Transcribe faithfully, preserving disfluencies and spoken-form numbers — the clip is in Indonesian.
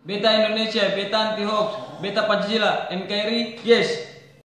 Beta Indonesia, Beta Anti Hoax, Beta Pancasila, N K R I, yes.